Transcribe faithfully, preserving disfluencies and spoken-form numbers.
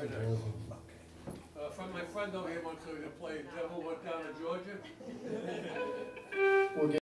Very nice. Uh, from my friend over here wants to play Devil Went Down to Georgia. We'll get